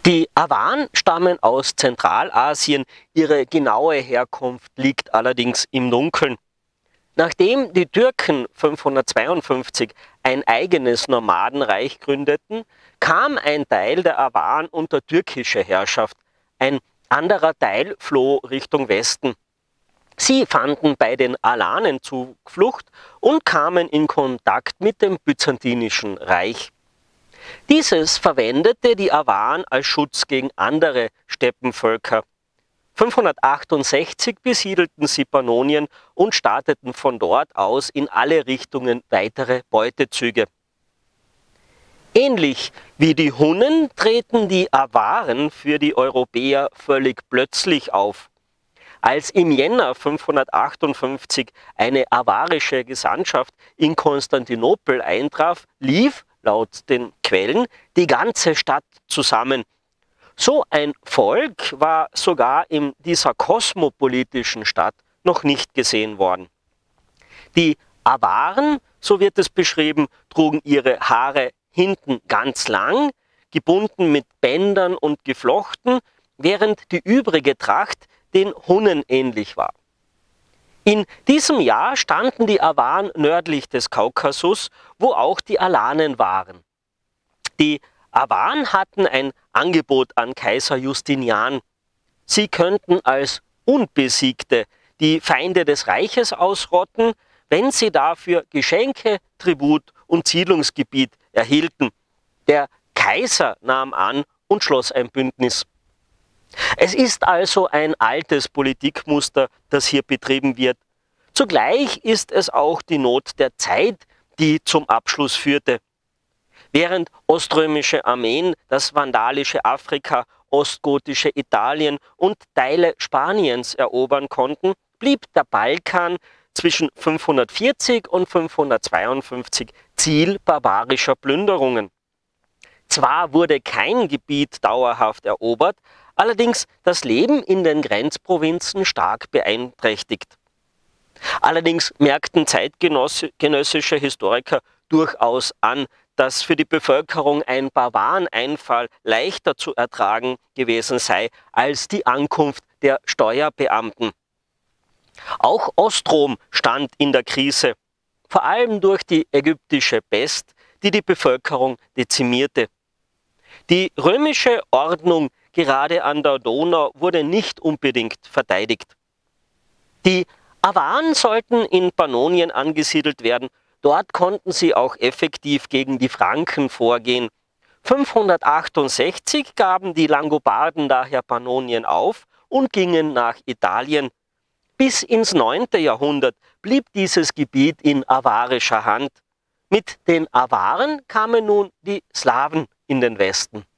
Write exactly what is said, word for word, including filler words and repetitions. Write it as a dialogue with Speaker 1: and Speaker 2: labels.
Speaker 1: Die Awaren stammen aus Zentralasien, ihre genaue Herkunft liegt allerdings im Dunkeln. Nachdem die Türken fünfhundertzweiundfünfzig ein eigenes Nomadenreich gründeten, kam ein Teil der Awaren unter türkische Herrschaft, ein anderer Teil floh Richtung Westen. Sie fanden bei den Alanen Zuflucht und kamen in Kontakt mit dem Byzantinischen Reich. Dieses verwendete die Awaren als Schutz gegen andere Steppenvölker. fünfhundertachtundsechzig besiedelten sie Pannonien und starteten von dort aus in alle Richtungen weitere Beutezüge. Ähnlich wie die Hunnen treten die Awaren für die Europäer völlig plötzlich auf. Als im Jänner fünfhundertachtundfünfzig eine awarische Gesandtschaft in Konstantinopel eintraf, lief, laut den Quellen, die ganze Stadt zusammen. So ein Volk war sogar in dieser kosmopolitischen Stadt noch nicht gesehen worden. Die Awaren, so wird es beschrieben, trugen ihre Haare hinten ganz lang, gebunden mit Bändern und geflochten, während die übrige Tracht den Hunnen ähnlich war. In diesem Jahr standen die Awaren nördlich des Kaukasus, wo auch die Alanen waren. Die Awaren hatten ein Angebot an Kaiser Justinian. Sie könnten als Unbesiegte die Feinde des Reiches ausrotten, wenn sie dafür Geschenke, Tribut und Siedlungsgebiet erhielten. Der Kaiser nahm an und schloss ein Bündnis. Es ist also ein altes Politikmuster, das hier betrieben wird. Zugleich ist es auch die Not der Zeit, die zum Abschluss führte. Während oströmische Armeen das vandalische Afrika, ostgotische Italien und Teile Spaniens erobern konnten, blieb der Balkan zwischen fünfhundertvierzig und fünfhundertzweiundfünfzig Ziel barbarischer Plünderungen. Zwar wurde kein Gebiet dauerhaft erobert, allerdings das Leben in den Grenzprovinzen stark beeinträchtigt. Allerdings merkten zeitgenössische Historiker durchaus an, dass für die Bevölkerung ein Barbareneinfall leichter zu ertragen gewesen sei als die Ankunft der Steuerbeamten. Auch Ostrom stand in der Krise, vor allem durch die ägyptische Pest, die die Bevölkerung dezimierte. Die römische Ordnung gerade an der Donau wurde nicht unbedingt verteidigt. Die Awaren sollten in Pannonien angesiedelt werden. Dort konnten sie auch effektiv gegen die Franken vorgehen. fünfhundertachtundsechzig gaben die Langobarden daher Pannonien auf und gingen nach Italien. Bis ins neunte Jahrhundert blieb dieses Gebiet in awarischer Hand. Mit den Awaren kamen nun die Slawen in den Westen.